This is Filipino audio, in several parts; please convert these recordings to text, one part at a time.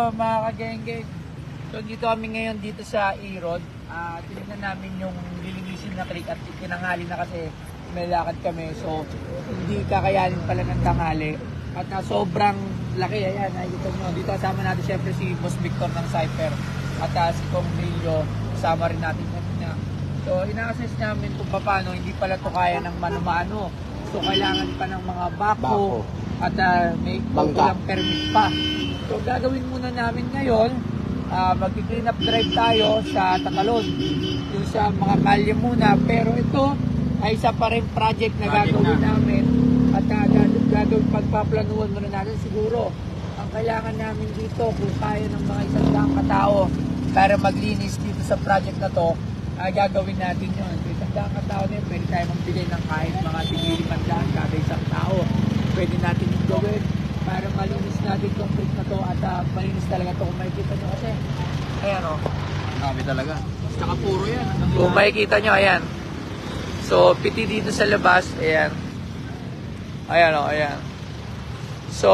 mga kagengge. So dito kami ngayon dito sa A-Rod. Tinignan namin yung lilinisin na creek at tinanghali na kasi may lakad kami. So hindi kakayanin pala ng tanghali. At sobrang laki. Ayan, nakikita nyo. Dito kasama natin syempre si Boss Victor ng Cypher. At si Kong Brillo, kasama rin natin kanina. So ina-assess namin kung paano hindi pala to kaya ng mano-mano. So kailangan pa ng mga bako. At may kulang permit pa. So gagawin muna namin ngayon, mag-clean up drive tayo sa Tatalon. Yung sa mga kalye muna. Pero ito ay isa pa rin project na gagawin namin. At gagawin pagpaplanuhan muna natin siguro. Ang kailangan namin dito kung kaya ng mga 100 katao para maglinis dito sa project na to, gagawin natin yun. So 100 katao na yun, pwede tayo magbigay ng kahit mga tigil-100 kada isang tao. Pwede natin yung gawin para malinis natin itong creek na to at malinis talaga ito kung makikita nyo kasi ayan o, Dami talaga. Tsaka puro yan. kung makikita nyo ayan, so piti dito sa labas, ayan o, ayan, so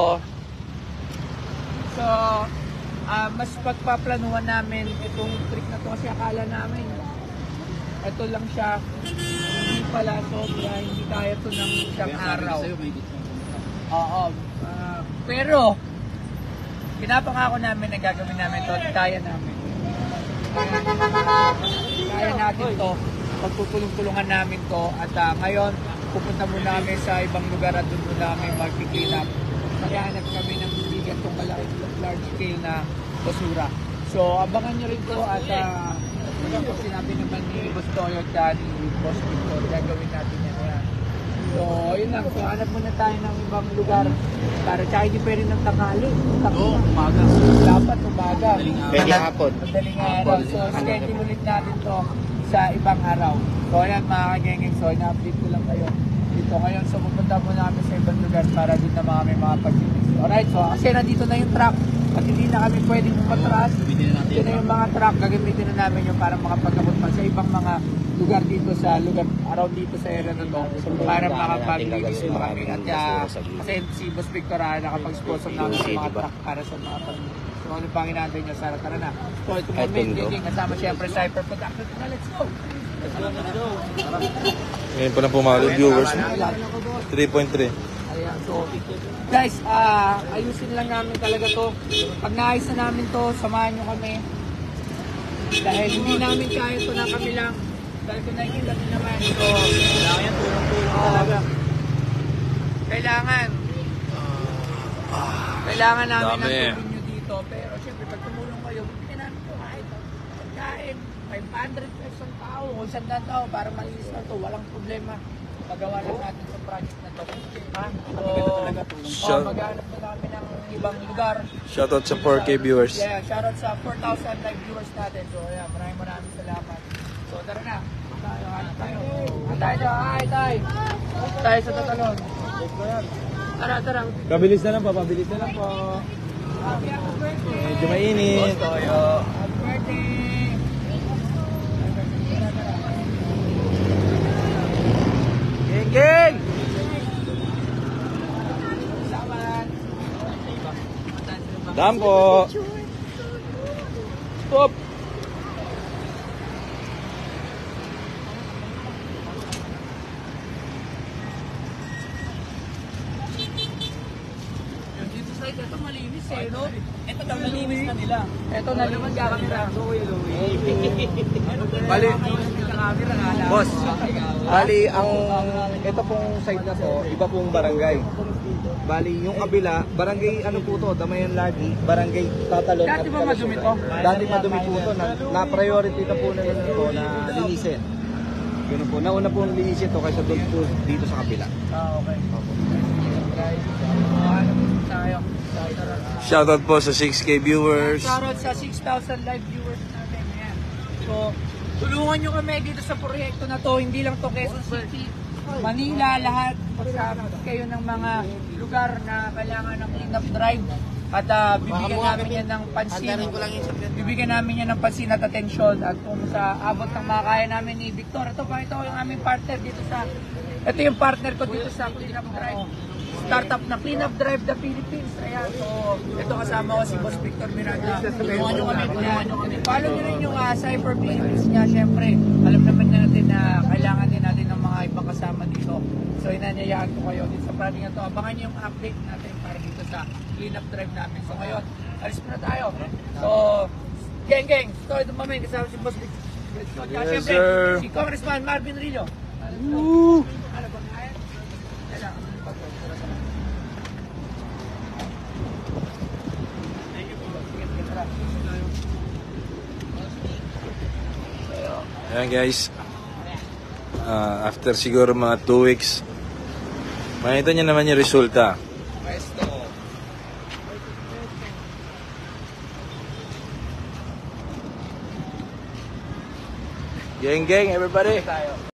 mas pagpaplanuhan namin itong creek na to kasi akala namin ito lang siya, hindi pala sobra, hindi kaya ito ng isang araw. Oo. Pero, pinapangako namin na gagawin namin ito, kaya namin. Kaya natin ito, pagpupulong-pulungan namin to at ngayon, pupunta muna kami sa ibang lugar at doon muna kami mag-clean up. Maghahanap kami ng bigat itong large scale na basura. So, abangan nyo rin to at kung sinabi naman ni Boss Toyo at ni Boss Victor, gagawin natin yan. So, yun lang. So, hanap muna tayo ng ibang lugar para tsaka hindi pwede ng tanghali. Oo, umaga. Dapat umaga. Pwede hapon. Madaling araw. So, schedule ulit natin to sa ibang araw. So, ayan mga kagengeng. So, ina-update ko lang kayo dito ngayon. So, pupunta muna kami sa ibang lugar para din na mga may mga pag-inis. Alright, so kasi nandito na yung truck at hindi na kami pwedeng umatras. Ito na yung mga truck, gagamitin na namin yung para makapag-abot pa sa ibang mga lugar dito sa lugar around dito sa area na to para makapag-release pa kami. At kasi si Boss Victor nakapag-sponsor namin sa mga truck para sa mga pag-release. So ano pang inaantay nyo? Sana tara na. So ito mo main kasama syempre Cypher Production. Let's go! Ngayon pa lang pumalo viewers. 3.3. Ayan, so guys, ayusin lang namin talaga to. Pag naayos na namin to, samahan nyo kami. Dahil hindi namin kaya to na kami lang. Dahil kung nakikita nyo naman, so kailangan yan, tulong-tulong talaga. Kailangan namin ng tulong nyo dito. Pero syempre, pag tumulong kayo, bigyan namin to kahit pagkain, 500 pesos ang tao, o 100 tao para malinis na to, walang problema. Magawa lang natin sa project na to. So, maghanap na namin ng ibang lugar. Shoutout sa 4K viewers. Yeah, shoutout sa 4,000 live viewers natin. So, yeah, maraming salamat. So, tara na. Tayo. Tayo sa Tatalon. Tara. Pabilis na lang po. Medyo mainit. Happy birthday! Geng! Dampo! Stop! Dito sa ito malinis no? Ito daw nalinis na nila. Ito na naman camera. Bali, Boss. bali ito pong side na to, iba pong barangay. Bali, yung kabila, barangay ano po to, Damayan Lagi, barangay Tatalon. Dati ba madumi to? Dati madumi po to, na priority na po na to na linisin. Yun po, nauna po linisin to kaysa doon po dito sa kabila. Okay. Guys, ano tayo? Shoutout po sa 6K viewers. Shoutout sa 6,000 live viewers natin. Ayan. So, tulungan nyo kami dito sa proyekto na to. Hindi lang to Quezon City, Manila, lahat. Magsama kayo ng mga lugar na kailangan ng clean-up drive. At bibigyan namin yan ng pansin. Bibigyan namin yan ng pansin at atensyon. At kung sa abot ng makakaya namin ni Victor, ito yung aming partner dito sa... Ito yung partner ko dito sa clean-up drive. startup na Clean Up Drive the Philippines. Ayan, so ito kasama ko si Boss Victor Miranda. Tulungan nyo kami, tulungan nyo kami. Follow nyo rin yung Cyber Philippines niya. Siyempre, alam naman natin na kailangan din natin ng mga ibang kasama dito. So inanyayaan ko kayo dito sa parang ito. Abangan nyo yung update natin para dito sa Clean Up Drive namin. So ngayon, alis na tayo. So, geng, ito mamay kasama si Boss Victor. Yes, Siyempre, sir. si Congressman Marvin Rillo. Woo! Ano ba nga yan? Kailangan ko yung pag-ito. Thank you po. Sige, tara. Ayan guys. After siguro mga 2 weeks, makita nyo naman yung resulta. Pwesto. Gang, everybody! Tayo.